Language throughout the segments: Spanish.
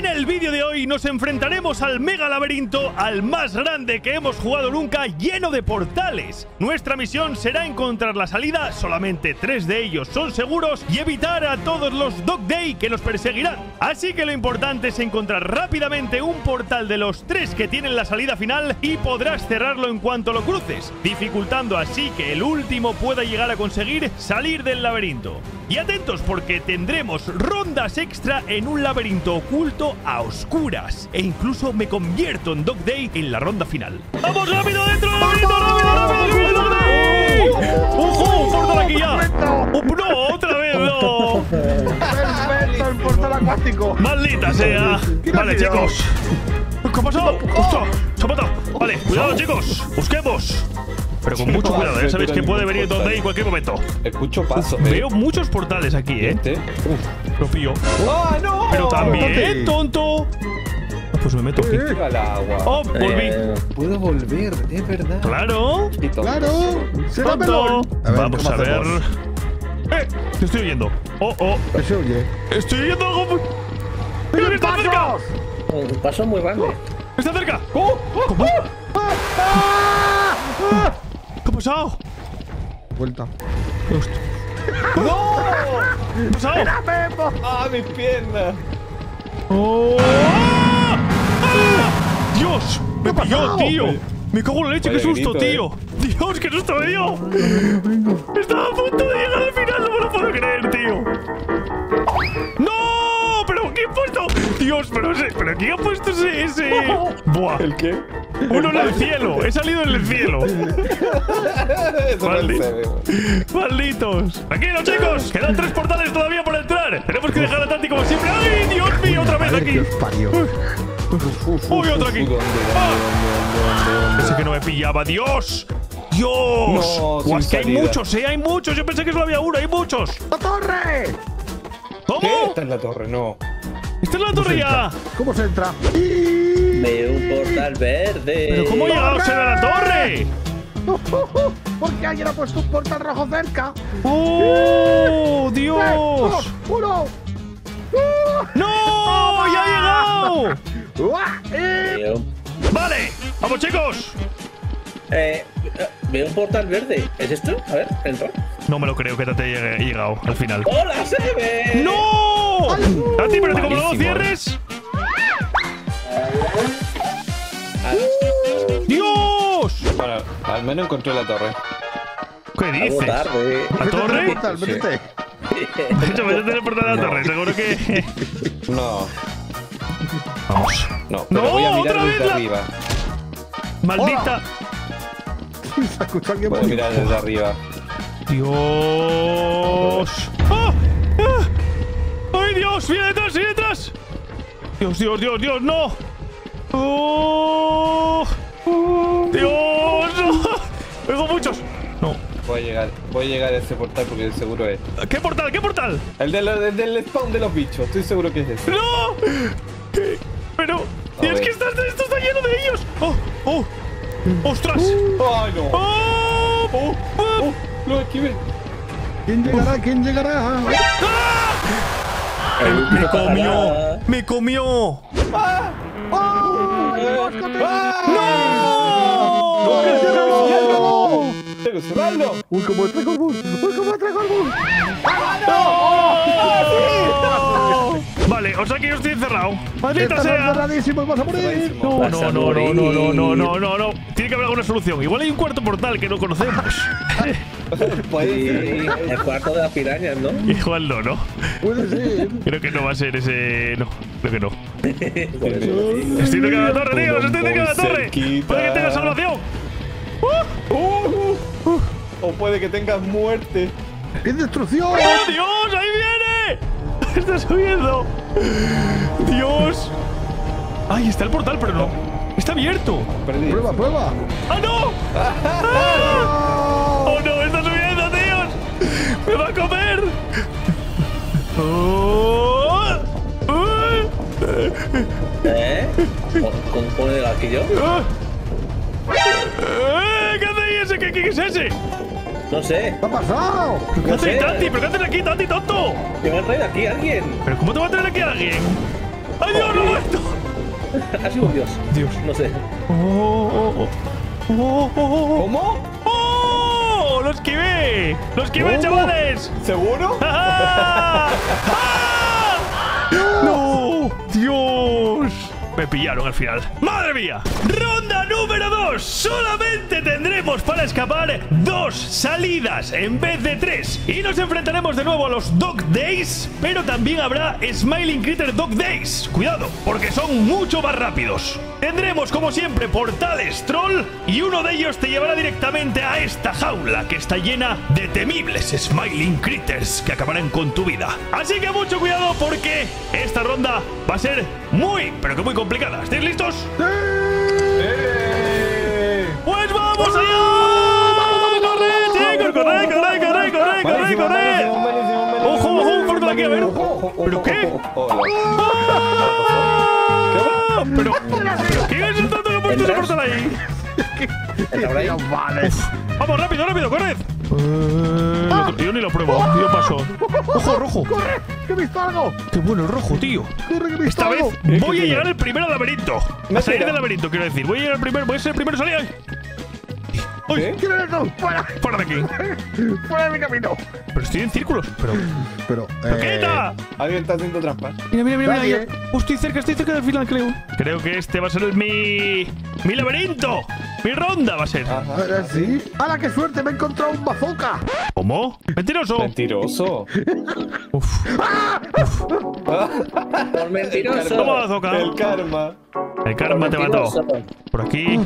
En el vídeo de hoy nos enfrentaremos al mega laberinto, al más grande que hemos jugado nunca, lleno de portales. Nuestra misión será encontrar la salida, solamente 3 de ellos son seguros, y evitar a todos los Dog Day que nos perseguirán. Así que lo importante es encontrar rápidamente un portal de los 3 que tienen la salida final y podrás cerrarlo en cuanto lo cruces, dificultando así que el último pueda llegar a conseguir salir del laberinto. Y atentos porque tendremos rondas extra en un laberinto oculto a oscuras. E incluso me convierto en Dog Day en la ronda final. ¡Vamos rápido dentro del laberinto! ¡Rápido, Dog Day! ¡Ojo! ¡Un portal aquí ya! ¡No! ¡Otra vez no! ¡Perfecto! ¡El portal acuático! ¡Maldita sea! Vale, chicos. ¿Qué ha pasado? ¡Ostras! ¡Se ha matado! Vale, cuidado, chicos. Busquemos. Pero con mucho cuidado, ya sabéis que puede venir Dog Day en cualquier momento. Escucho pasos. Veo muchos portales aquí, Lo pillo. ¡Ah, no! Pero también, tonto. Pues me meto aquí. Al agua. ¡Oh, volví! Puedo volver, es verdad. ¡Claro! ¡Claro! ¡Será ¡Tonto! melón! Vamos a ver. Te estoy oyendo. ¡Oh! ¿Qué se oye? Estoy oyendo algo. ¡Mira que está cerca! Un paso muy grande. ¡Está cerca! ¿Cómo? ¿Qué ha pasado? Vuelta. ¡No! ¿Qué ha pasado? ¡Ah, mis piernas! ¡Oh! ¡Ah! ¡Dios! ¡Me pilló, tío! Me cago en la leche, qué Vaya susto, grito, tío. ¡Dios, qué susto me dio! Estaba a punto de llegar al final, no me lo puedo creer, tío. ¡No! ¿Pero qué he puesto? Dios, pero ¿quién ha puesto ese? ¡Buah! ¿El qué? Uno en el cielo. He salido en el cielo. Malditos. Tranquilos, chicos. Quedan 3 portales todavía por entrar. Tenemos que dejar a Tati como siempre. ¡Ay, Dios mío! Otra vez aquí. ¡Uy, otro aquí! Ese que no me pillaba. ¡Dios! ¡Dios! No, ¡Guau, es que hay salida. muchos, hay muchos! Yo pensé que solo había uno. ¡Hay muchos! ¡La torre! ¿Cómo? ¿Qué? Está en la torre, no. ¡Está en la torre ya! ¿Cómo se entra? Veo un portal verde. ¿Pero cómo ha llegado a ser a la torre? Porque alguien ha puesto un portal rojo cerca. ¡Oh, Dios! ¡Uno! ¡No! ¡Ya ha llegado! Veo, ¡Vale! ¡Vamos, chicos! veo un portal verde. ¿Es esto? A ver, entra. No me lo creo que te haya llegado al final. ¡Hola, se ve! ¡No! A ti, pero como no lo Malísimo, cierres. ¡Dios! Bueno, al menos encontré la torre. ¿Qué Algo dices? tarde. ¿La torre? Portal, métete. De hecho, métete en el portal de la torre, seguro que. No, Vamos. no, pero ¡No! voy a mirar ¡Otra vez desde la- arriba. ¡Maldita! Se ha escuchado alguien Puedo mirar desde arriba. ¡Dios! ¡Ah! ¡Ah! ¡Ay, Dios! ¡Viene detrás! ¡Viene detrás! ¡Dios, Dios, Dios, Dios! ¡No! ¡Oh! ¡Dios! ¡No! ¡Oigo muchos! No. Voy a llegar a ese portal porque seguro es. ¿Qué portal? ¿Qué portal? El del spawn de los bichos, estoy seguro que es ese. ¡No! ¿Qué? Pero... A es ver. que esto está lleno de ellos. ¡Oh! ¡Oh! ¡Ostras! ¡Ay, no! ¡Oh! ¡Oh! ¡Lo esquivé! ¿Quién llegará? ¿Quién llegará? ¡Me comió! ¡Me comió! ¡No! ¡Tengo que cerrarlo! ¡Uy, como trae Gorbul! ¡Uy, como trae Gorbul! Vale, o sea que yo estoy encerrado. ¡Maldita ¡Estás sea! cerradísimo! ¡Vas a morir! No, no, no, no, no, no, no, no, no, no. Tiene que haber alguna solución. Igual hay un cuarto portal que no conocemos. Sí, el cuarto de las pirañas, ¿no? Igual no, ¿no? Puede ser. Creo que no va a ser ese... No, creo que no. Por eso. Estoy cerca de la torre, tíos. Estoy cerca de la torre. Cerquita. Puede que tenga salvación. O puede que tengas muerte. ¡Qué destrucción! ¡Oh, Dios! ¡Ahí viene! ¡Está subiendo! ¡Dios! ¡Ay, está el portal, pero no! ¡Está abierto! Perdí. ¡Prueba, prueba! ¡Ah, no! ¡Ah! ¡Oh, no! ¡Está subiendo, tíos! ¡Me va a comer! ¡Oh! ¿Cómo puedo llegar aquí yo? ¡Ah! ¿Qué hace ahí ese? ¿Qué es ese? No sé. ¿Qué ha pasado? ¿Qué hace Tati? ¿Pero qué haces aquí, Tati, tonto? ¿Me va a traer aquí alguien? ¿Pero cómo te va a traer aquí alguien? ¡Ay, Dios, no he muerto! Ha sido un dios. Dios. No sé. ¿Cómo? ¡Oh! ¡Lo esquivé! ¡Lo esquivé, chavales! ¿Seguro? ¡Ah! ¡No! ¡Dios! Me pillaron al final. ¡Madre mía! ¡Ronda número 2! Solamente tendremos para escapar 2 salidas en vez de 3. Y nos enfrentaremos de nuevo a los Dog Days, pero también habrá Smiling Critter Dog Days. Cuidado, porque son mucho más rápidos. Tendremos, como siempre, portales troll y uno de ellos te llevará directamente a esta jaula que está llena de temibles Smiling Critters que acabarán con tu vida. Así que mucho cuidado porque esta ronda va a ser muy, pero que muy complicada. ¿Estáis listos? ¡Pues vamos allá! ¡Corre, chicos! ¡Corre! ¡Ojo, ojo! ¡Por aquí! A ver. ¿Pero qué? ¿Pero quién es el tonto que ha puesto ese portal ahí? Vale. ¡Vamos, rápido, rápido! ¡Corred! Yo ni lo pruebo. Yo paso. ¡Ojo, rojo! ¡Corre! ¡Que he visto algo! ¡Qué bueno el rojo, tío! ¡Corre, que he visto Esta algo! vez voy a llegar el primero al laberinto. A salir Mentira. del laberinto, quiero decir. Voy a llegar el primero. Voy a ser el primero a salir. ¡Uy! ¿Qué? ¿Quién eres tú? ¡Fuera! ¡Fuera de aquí! ¡Fuera de mi camino! Pero estoy en círculos. Pero, ¡Quita! Alguien está haciendo trampas. Mira, mira, mira. Nadie. Oh, estoy cerca del final, creo. Creo que este va a ser mi laberinto. Mi ronda va a ser. Ajá. ¿Sí? ¡Hala, qué suerte! ¡Me he encontrado un bazooka! ¿Cómo? ¡Mentiroso! Mentiroso. Uf. Por mentiroso. Toma bazooka. El karma. El karma te mató. Mentiroso. Por aquí.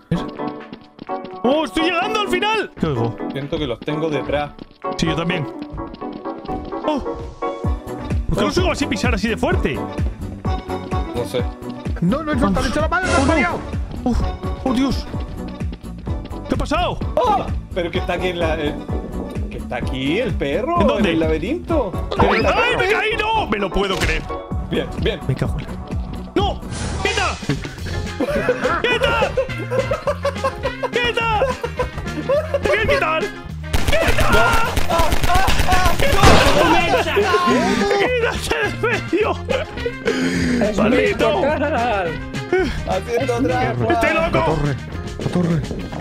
¡Oh, estoy llegando al final! ¿Qué oigo? Siento que los tengo detrás. Sí, yo también. ¡Oh! ¿Por qué los oigo así pisar así de fuerte? No sé. ¡No, no he soltado! ¡He hecho la mano! ¡Me he fallado! ¡Oh, Dios! ¿Qué ha pasado? ¡Ah! Pero que está aquí en la. Que está aquí el perro. ¿En dónde? el laberinto. ¡Ay, me caí! ¡No! Me lo puedo creer. Bien, bien. Me cago en la... ¡No! ¡Quita! ¡Quita! ¡Quita! ¡Te quieres quitar! ¡Quita! ¡Quítate del medio! ¡Maldito! Haciendo trampa. ¡Estoy loco! ¡La torre!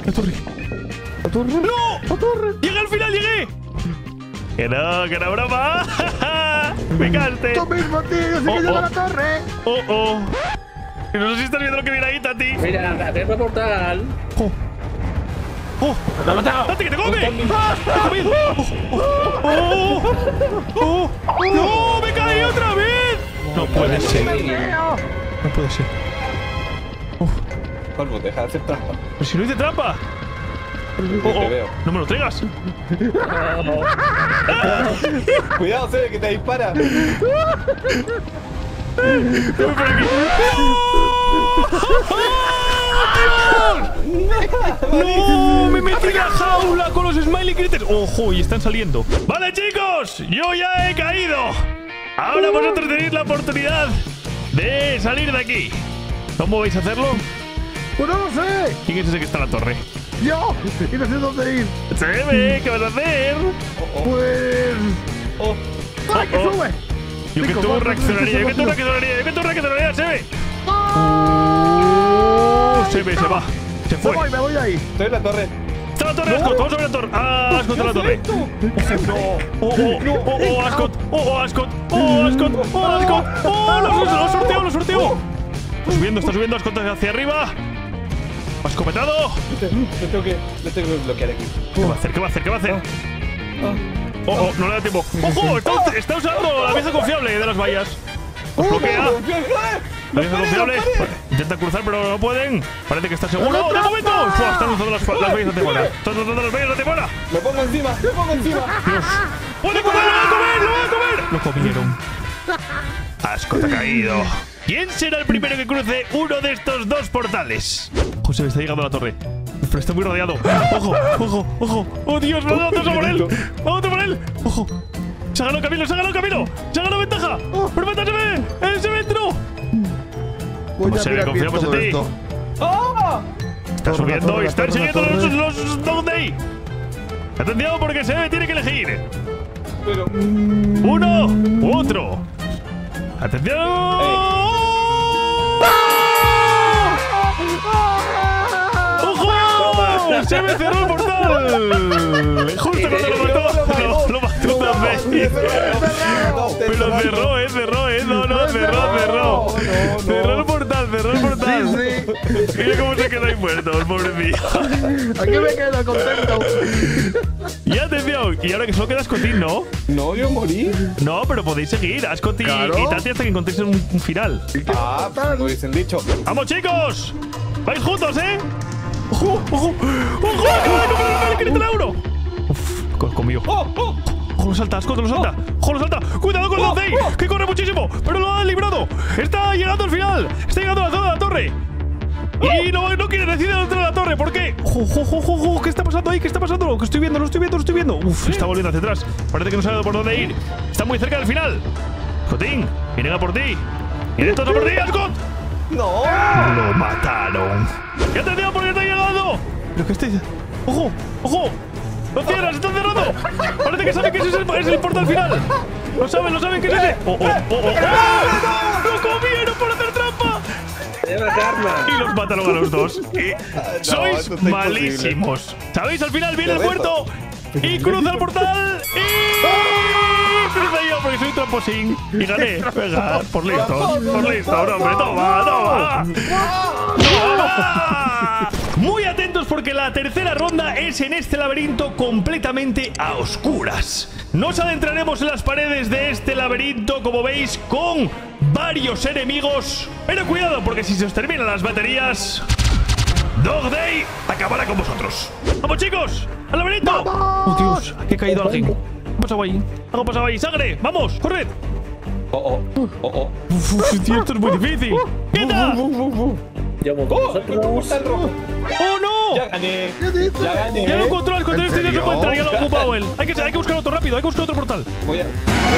¡No! ¡Llegué al final, llegué! ¡Que no broma! ¡Me caste! ¡Tú mismo, tío! ¡Yo sé que llego a la torre! ¡Oh! No sé si estás viendo lo que viene ahí, Tati. Mira, abierto el portal. ¡Oh! ¡Tati, que te come! ¡Ah! ¡Te he comido! ¡Oh! ¡No! ¡Me caí otra vez! No puede ser. No puede ser. Polvo, deja de hacer trampa. Pero si no hice trampa. Te veo. ¡No me lo traigas! Cuidado, se ve que te dispara. ¡No! ¡Me metí en la jaula con los Smiley Critters! ¡Ojo! Y están saliendo. ¡Vale, chicos! ¡Yo ya he caído! Ahora vosotros tenéis la oportunidad de salir de aquí. ¿Cómo vais a hacerlo? ¡Pues no lo sé! ¿Quién es ese que está en la torre? ¡Yo! Y no sé dónde ir. ¡Se ve! ¿Qué vas a hacer? Pues... Oh, ¡Ay, que sube! Yo que tú reaccionaría, yo que tú reaccionaría, se ve. Se ve, se va. Se fue. Me voy de ahí. estoy en la torre. Está la torre, Ascot. Vamos a ver la torre. Ah, Ascot en la torre. Ascot. Ascot. Ascot. Lo sorteo. Está subiendo Ascot hacia arriba. ¿Ha escopetado? Le tengo que bloquear aquí. ¿Qué va a hacer? No le da tiempo. ¡Ojo! Está usando la pieza confiable de las vallas. Los bloquea. La pieza confiable. Intenta cruzar, pero no pueden. Parece que está seguro. ¡De momento! Están usando las vallas de Timona. Están usando las vallas de Timona. Me pongo encima. Dios. ¡Puede comer! ¡Lo va a comer! Lo comieron. Ascot ha caído. ¿Quién será el primero que cruce uno de estos dos portales? José, está llegando a la torre. Pero está muy rodeado. ¡Ojo! ¡Oh, Dios! ¡Vamos a por él! ¡Ojo! ¡Se ha ganado Camilo! ¡Se ha ganado ventaja! ¡Pero ventaja se ve! ¡Se ve entró! Voy a José, mirar bien confiamos en todo ti. esto. Está subiendo y están siguiendo los Dog Day. Atención porque se tiene que elegir. Pero. Uno u otro. ¡Atención! ¡Se me cerró el portal! Justo cuando lo mató. Lo mató también. Pero cerró, cerró. Cerró el portal. Sí. Mira cómo se queda ahí muerto, el pobrecillo. Aquí me quedo contento. Y atención, y ahora que solo queda Scotty, ¿no? No, yo morí. No, pero podéis seguir a Scotty Claro. y Tati hasta que encontréis un final. Ah, lo hubiesen dicho. ¡Vamos, chicos! ¡Vais juntos, eh! ¡Ojo! ¡Ojo! ¡Ojo! ¡Que le euro! Uf, conmigo. ¡Ojo, lo salta! ¡Scott, lo salta! ¡Ojo, lo salta! ¡Cuidado con los Day! ¡Que corre muchísimo! ¡Pero lo ha librado! ¡Está llegando al final! ¡Está llegando a la zona de la torre! Y no quiere decidir dentro de la torre. ¿Por qué? ¡Ojo! ¿Qué está pasando ahí? ¿Qué está pasando? Lo estoy viendo. Uf, está volviendo hacia atrás. Parece que no sabe por dónde ir. Está muy cerca del final. Scottín, vienen a por ti. ¡Vienen todos a por ti, Scott! No. Lo mataron. ¡Y atención porque está llegando! ¿Pero qué está diciendo? ¡Ojo! ¡Lo cierran! ¡Se están cerrando! Parece que saben que ese es el portal final. Lo saben que es ese. ¡Oh! ¡Lo comieron por hacer trampa! Lleva karma. Y los mataron a los dos. Sois esto es malísimos. ¿Sabéis? Al final viene el muerto y cruza el portal y cruza yo porque soy tramposín y gané. Venga, por listo. No, hombre, toma. Muy atentos porque la tercera ronda es en este laberinto completamente a oscuras. Nos adentraremos en las paredes de este laberinto, como veis, con varios enemigos. Pero cuidado porque si se os terminan las baterías, Dog Day acabará con vosotros. ¡Vamos, chicos! ¡Al laberinto! ¡Oh, Dios! Aquí ha caído alguien. ¿Qué ha pasado ahí? Algo ha pasado ahí. ¡Sangre! ¡Vamos! ¡Corred! Tío, esto es muy difícil. ¡Quieta! Yo monto nosotros. ¡Oh, no! Ya gané. Ya lo encontró, el control exterior se serio? encuentra, ya lo ha ocupado él. Hay que buscar otro rápido, hay que buscar otro portal. Voy a.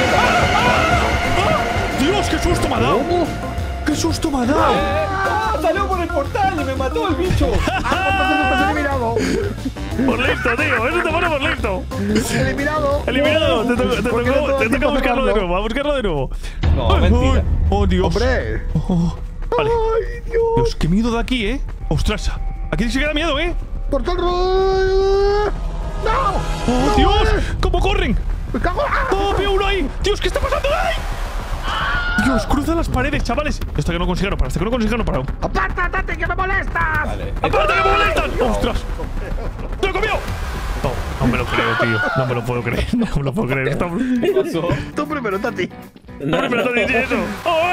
¡Dios, qué susto me ha dado! ¡Qué susto me ha dado! Salió por el portal y me mató el bicho. Estás eliminado. Por listo, tío, eso te pone por listo. Eliminado. Eliminado, te toca buscarlo de nuevo, a buscarlo de nuevo. No, mentira. ¡Oh, Dios! Hombre. Vale. Ay, Dios. Dios, qué miedo de aquí, ¡Ostras! Aquí sí que da miedo, Portal ¡No! ¡Oh, Dios! ¿Cómo corren? ¡Me cago! ¡Oh, veo uno ahí! ¡Dios, qué está pasando ahí! Dios, cruza las paredes, chavales. Hasta que no consiga no parar. ¡Apártate, que me molestas! Vale. ¡Apárate que me molestan! ¡Ostras! ¡Lo he comido! No me lo creo, tío. No me lo puedo creer. Está... ¿Qué pasó? Tú primero, Tati. No me lo dices eso. ¡Oh!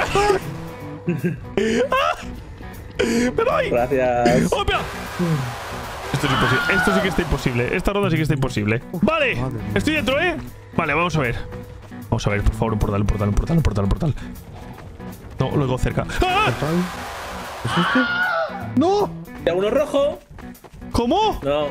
¡Me voy! Gracias. ¡Oh, espera! Esto es imposible. Esto sí que está imposible. Esta ronda sí que está imposible. Vale. Estoy dentro, Vale, vamos a ver. Vamos a ver, por favor, un portal. No, lo digo cerca. ¡Ah! ¿Es este? ¡No! ¿Ya uno rojo? ¿Cómo? No.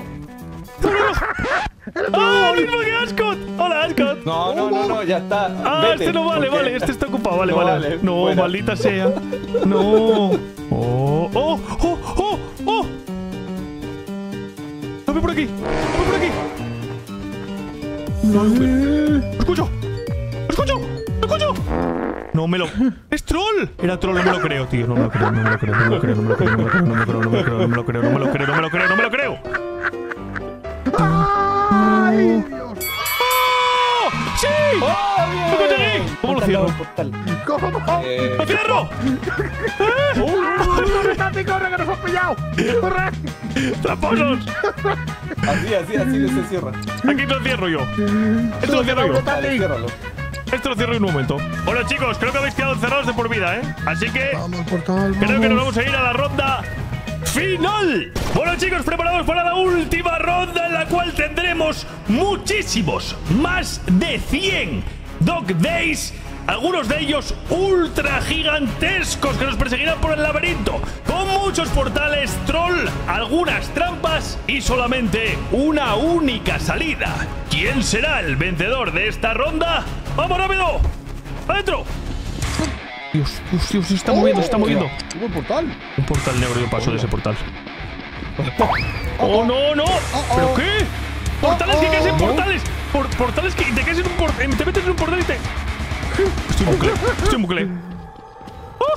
¡Ah, el mismo que Ascot! ¡Hola, Ascot! No, ya está. Ah, Vete, este no vale, porque- vale, este está ocupado, vale, No vale. vale, No, fuera. maldita sea. No. ¡Oh! ¡Lo veo por aquí! ¡Lo escucho! No me lo... ¡Es troll! Era troll, no me lo creo, tío. No me lo creo. ¡Ay, Dios! ¡Oh! ¡Sí! ¡Oh, bien! ¡Lo conseguí! ¿Cómo lo cierro? Portal. ¿Cómo? ¡Lo cierro! ¡Corre, Tati, corre, que nos has pillado! ¡Corre! ¡Tramposos! Así se cierra. Aquí lo cierro yo. Esto lo cierro yo. Vale, ciérralo. Esto lo cierro en un momento. Bueno, chicos, creo que habéis quedado encerrados de por vida, Así que Vamos, portal, creo que nos vamos. vamos a ir a la ronda final. Bueno, chicos, preparados para la última ronda en la cual tendremos muchísimos, más de 100 Dog Days. Algunos de ellos ultra gigantescos que nos perseguirán por el laberinto, con muchos portales, troll, algunas trampas y solamente una única salida. ¿Quién será el vencedor de esta ronda? ¡Vamos rápido! ¡Adentro! Dios, se está moviendo, Hubo un portal. Un portal negro, yo paso de ese portal. ¡Oh, no! ¿Pero qué? ¡Portales que caen en portales! Portales que te caes en un portal. Te metes en un portal y te... Estoy en bucle.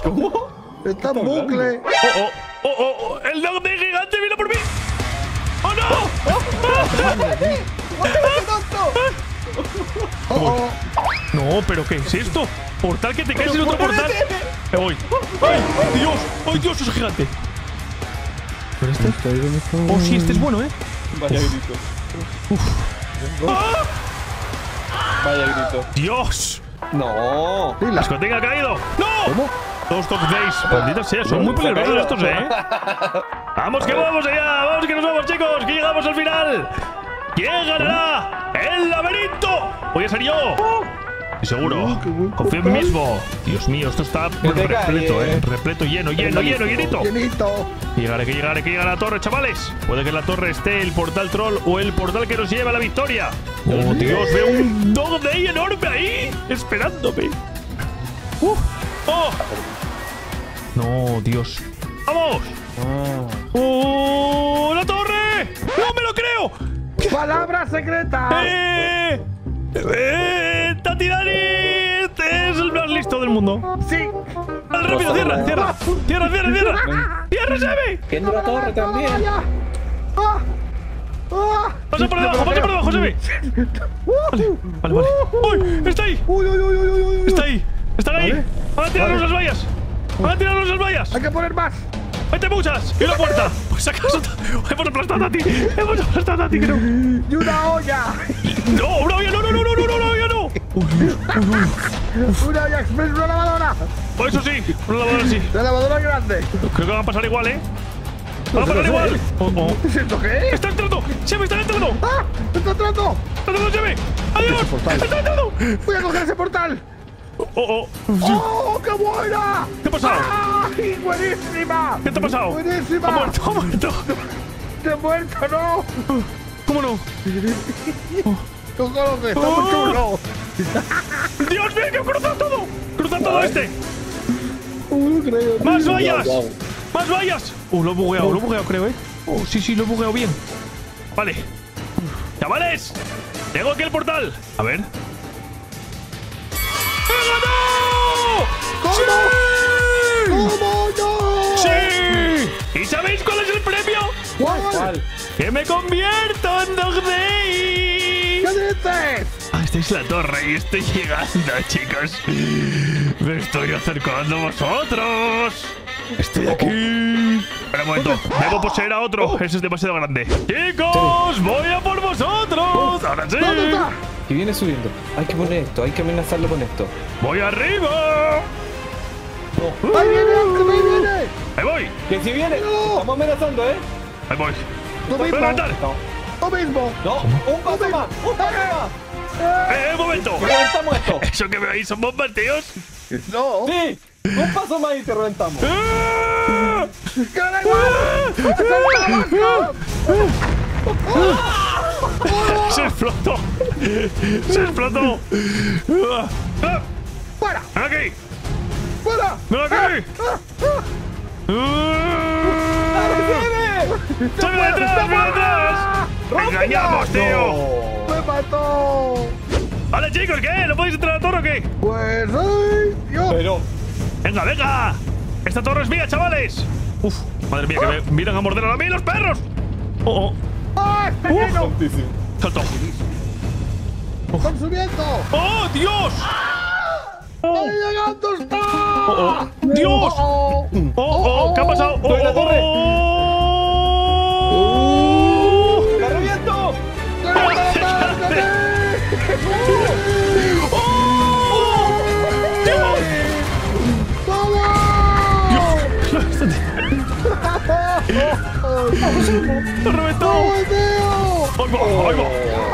Está en bucle. ¡Oh! ¡El Dog Day gigante viene por mí! ¡Oh, No, pero ¿qué es esto? ¿Portal que te caes en otro portal? Me voy. ¡Ay, Dios! ¡Ay, Dios! ¡Es gigante! ¿Pero este? Oh, sí, este es bueno, ¿eh? Vaya grito. ¡Ah! Vaya grito. ¡Dios! No. Dila. ¡Discoteca ha caído! ¡No! ¿Cómo? Dos top days. Maldita sea, son muy peligrosos estos, ¿eh? ¡Vamos que vamos allá! ¡Vamos que nos vamos, chicos! ¡Que llegamos al final! ¿Quién ganará? ¡El laberinto! Voy a ser yo. Y seguro. Confío en mí mismo. Dios mío, esto está repleto, ¿eh? Repleto, lleno, llenito. Llenito. Que llegar a la torre, chavales. Puede que en la torre esté el portal troll o el portal que nos lleva a la victoria. Oh, Dios, veo un dog day enorme ahí, esperándome. ¡Oh! No, Dios. ¡Vamos! ¡Oh! ¡La torre! ¡No me lo creo! Palabra secreta. ¡Tati Dani! Este es el más listo del mundo. Sí. ¡Al rápido! ¡Cierra! ¡Cierra, Sebe! ¿Quién de la torre también? ¡Pasa por debajo, Sebe! Vale. ¡Uy! ¡Está ahí! ¡Está ahí! ¡Están ahí! ¡Van a tirarnos las vallas! Hay que poner más. ¡Mete muchas! ¡Y una puerta! Pues acaso hemos aplastado a ti, creo. Y una olla. ¡No! ¡Una olla! ¡No! Una olla express, una lavadora. Oh, eso sí, una lavadora sí. La lavadora grande. Creo que va a pasar igual, ¿eh? ¡Va a pasar igual! ¡Oh! ¿Esto qué es? ¡Está entrando! ¡Sebe, está entrando! ¡Ah! ¡Está entrando! ¡Está entrando, Sebe! ¡Adiós! ¡Está entrando! Voy a coger ese portal. ¡Oh! ¡Oh, qué buena! ¿Qué ha pasado? ¡Ay, buenísima! ¿Qué te ha pasado? ¡Buenísima! ¡Ha muerto! ¡Te he muerto, no! ¿Cómo no? ¡Cómo está muy chulo! ¡Dios mío, que cruzan todo! ¡Cruzan todo este! No creo. ¡Más vallas! Guau. ¡Más vallas! Lo he bugueado, creo, ¿eh? Oh, sí, lo he bugueado bien. Vale. ¡Chavales! ¡Tengo aquí el portal! A ver. ¡He ganado! ¿Cómo? ¿Cómo no? ¡Sí! ¿Y sabéis cuál es el premio? ¿Cuál? ¡Que me convierto en Dog Day! ¿Qué dices? Esta es la torre y estoy llegando, chicos. Me estoy acercando a vosotros. Estoy aquí. Espera un momento. Debo poseer a otro. Ese es demasiado grande. Chicos, voy a por vosotros. Ahora sí. ¿Dónde está? Y viene subiendo. Hay que poner esto, hay que amenazarlo con esto. Voy arriba. ¡Ahí viene! Ahí voy. Que si viene, No. estamos amenazando, ¿eh? Ahí voy. ¡Lo Voy a mismo! levantar. ¡Lo mismo! No, un paso más, un paso más. Un momento. Y reventamos esto. ¿Eso que veis son bombas, tíos? ¡No! Sí, un paso más y te reventamos. ¡Ah! ¡Que da igual! ¡Se explotó! ¡Se explotó! ¡Ah! ¡Fuera! ¡Aquí! ¡Fuera! ¡No aquí! ¡Se me detrás! ¡Engañamos, tío! ¡Me mató! Vale, chicos, ¿qué? ¿No podéis entrar a la torre o qué? Pues ¡ay, Dios! Pero, ¡Venga! ¡Esta torre es mía, chavales! ¡Uf! ¡Madre mía, que me miran a morder a mí los perros! ¡Oh! ¡Ah, está lleno! santísimo. ¡Salto! ¡Están subiendo! ¡Oh, Dios! ¡Ahí llegando está! ¡Oh! ¡Dios! ¡Oh! ¿Qué ha pasado? ¡Estoy en la torre! ¡Oh! ¡La reviento! ¡Lo he reventado! ¡Ahí va!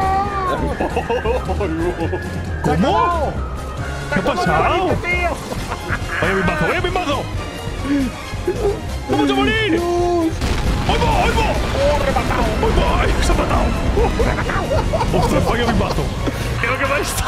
¿Cómo? ¿Qué ha pasado? ¡Vaya mi mazo! ¡Vamos a morir! ¡Ahí va! ¡Ay, se ha matado! ¡Ostras, falla mi mazo! ¡Creo que va esto!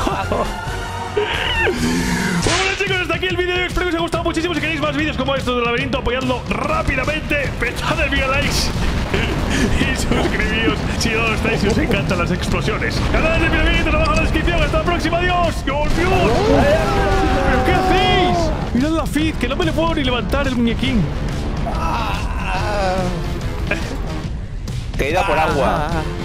Bueno, chicos, hasta aquí el vídeo. Espero que os haya gustado muchísimo. Si queréis más vídeos como estos del laberinto, apoyadlo rápidamente. Petad el mega likes y suscribíos si no lo estáis y os encantan las explosiones. Canal de Piramidito abajo en la descripción. Hasta la próxima. ¡Adiós! ¡Dios! ¿Pero qué hacéis? Mirad la feed, que no me le puedo ni levantar el muñequín. Caída por agua.